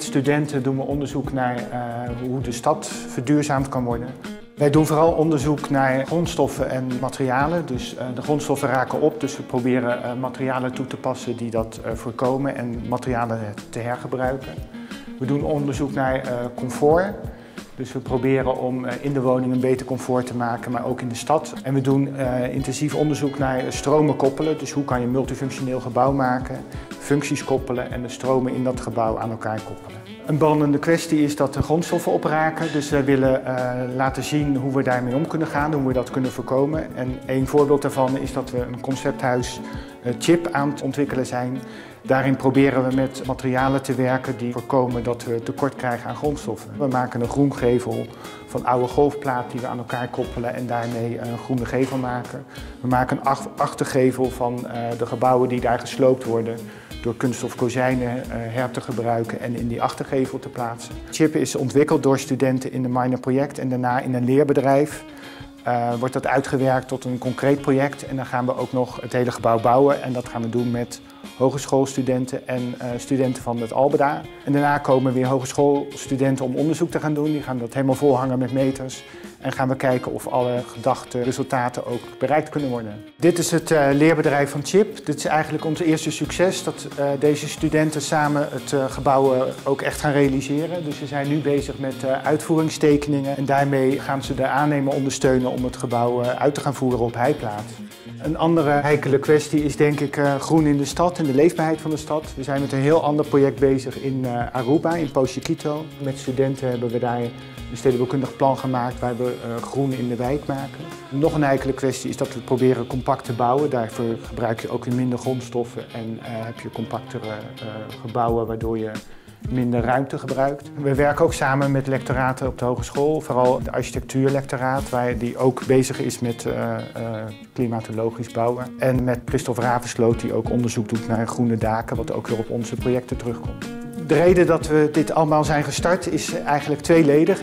met studenten doen we onderzoek naar hoe de stad verduurzaamd kan worden. Wij doen vooral onderzoek naar grondstoffen en materialen. Dus de grondstoffen raken op, dus we proberen materialen toe te passen die dat voorkomen en materialen te hergebruiken. We doen onderzoek naar comfort. Dus we proberen om in de woning een beter comfort te maken, maar ook in de stad. En we doen intensief onderzoek naar stromen koppelen. Dus hoe kan je een multifunctioneel gebouw maken, functies koppelen en de stromen in dat gebouw aan elkaar koppelen. Een brandende kwestie is dat de grondstoffen opraken. Dus wij willen laten zien hoe we daarmee om kunnen gaan, hoe we dat kunnen voorkomen. En een voorbeeld daarvan is dat we een concepthuis chip aan het ontwikkelen zijn. Daarin proberen we met materialen te werken die voorkomen dat we tekort krijgen aan grondstoffen. We maken een groengevel van oude golfplaat die we aan elkaar koppelen en daarmee een groene gevel maken. We maken een achtergevel van de gebouwen die daar gesloopt worden door kunststof kozijnen her te gebruiken en in die achtergevel te plaatsen. Chip is ontwikkeld door studenten in een minor project en daarna in een leerbedrijf. Wordt dat uitgewerkt tot een concreet project en dan gaan we ook nog het hele gebouw bouwen en dat gaan we doen met hogeschoolstudenten en studenten van het Albeda. En daarna komen weer hogeschoolstudenten om onderzoek te gaan doen. Die gaan dat helemaal volhangen met meters en gaan we kijken of alle gedachte resultaten ook bereikt kunnen worden. Dit is het leerbedrijf van Chip. Dit is eigenlijk ons eerste succes dat deze studenten samen het gebouw ook echt gaan realiseren. Dus ze zijn nu bezig met uitvoeringstekeningen en daarmee gaan ze de aannemer ondersteunen om het gebouw uit te gaan voeren op heiplaat. Een andere heikele kwestie is denk ik groen in de stad en de leefbaarheid van de stad. We zijn met een heel ander project bezig in Aruba, in Pochiquito. Met studenten hebben we daar een stedenbouwkundig plan gemaakt waar we groen in de wijk maken. Nog een heikele kwestie is dat we proberen compact te bouwen. Daarvoor gebruik je ook weer minder grondstoffen en heb je compactere gebouwen waardoor je minder ruimte gebruikt. We werken ook samen met lectoraten op de hogeschool, vooral de architectuurlectoraat, die ook bezig is met klimatologisch bouwen. En met Christophe Ravensloot, die ook onderzoek doet naar groene daken, wat ook weer op onze projecten terugkomt. De reden dat we dit allemaal zijn gestart is eigenlijk tweeledig.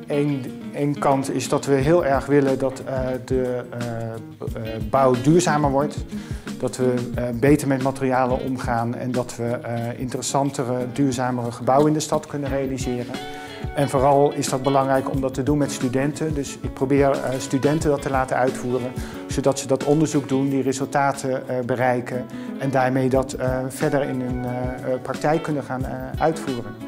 Eén kant is dat we heel erg willen dat de bouw duurzamer wordt. Dat we beter met materialen omgaan en dat we interessantere, duurzamere gebouwen in de stad kunnen realiseren. En vooral is dat belangrijk om dat te doen met studenten. Dus ik probeer studenten dat te laten uitvoeren, zodat ze dat onderzoek doen, die resultaten bereiken en daarmee dat verder in hun praktijk kunnen gaan uitvoeren.